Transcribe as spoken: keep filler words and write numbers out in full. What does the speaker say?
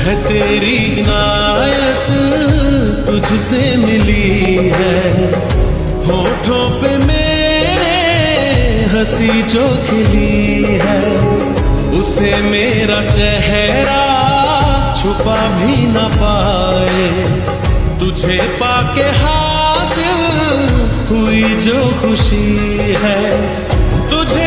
है तेरी इनायत तुझसे मिली है। होठों पे मेरे हंसी जो खिली है, उसे मेरा चेहरा छुपा भी न पाए। तुझे पाके हासिल हुई जो खुशी है, तुझे